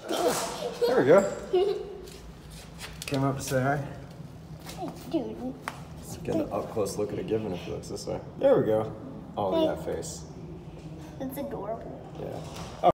There we go. Came up to say hi. Dude. Let's get an up close look at a gibbon if he looks this way. There we go. Oh, that face. It's adorable. Yeah. Oh.